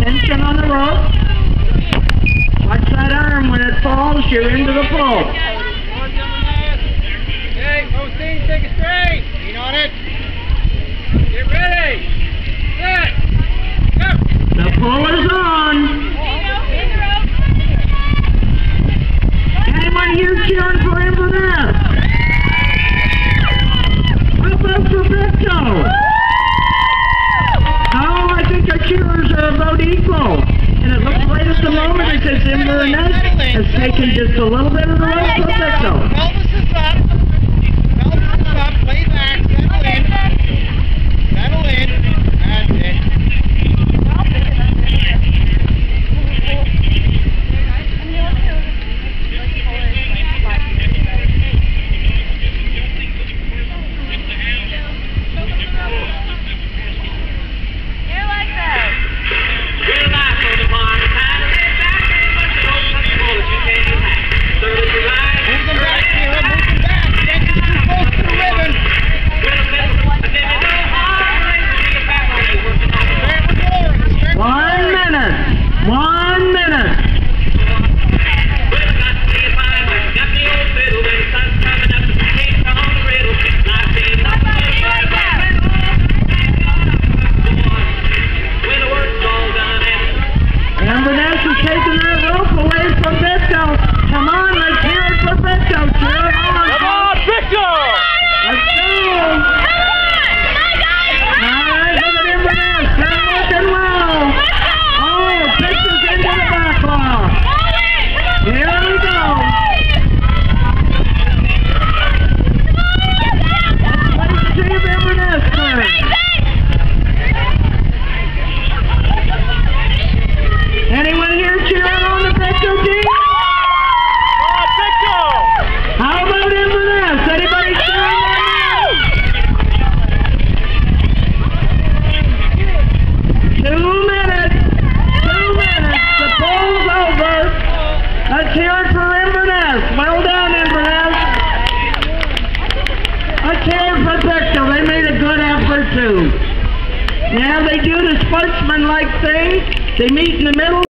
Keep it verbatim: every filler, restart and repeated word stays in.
Tension on the rope. Watch that arm when it falls, you're into the flow. Okay, both teams take it straight. Lean on it. Get ready. Set. Go. The pull is on. Anyone here cheering for Inverness? How about for Pictou? Oh, I think our cheers are about equal. And it looks right at the moment as if Inverness has taken just a little bit of the rope for Pictou. Pelvis is up. Pelvis is up. Lay back. Settle in. Settle in. That's it. Inverness is taking that rope away from Pictou. Come on, let's hear it for Pictou. Cheer it on. Come on, Pictou! Let's go. All right, look at Inverness. They're looking well. Oh, Pictou's into the backlog. Here we go. Let's see if Inverness first. Anyone here cheering on the Pictou team? Come on, Pictou! How about Inverness? Anybody cheering on them? Two minutes. Two minutes. The poll's over. Let's hear it for Inverness. Well done, Inverness. Let's hear it for Pictou. They made a good effort, too. Yeah, they do the sportsman-like thing. They meet in the middle.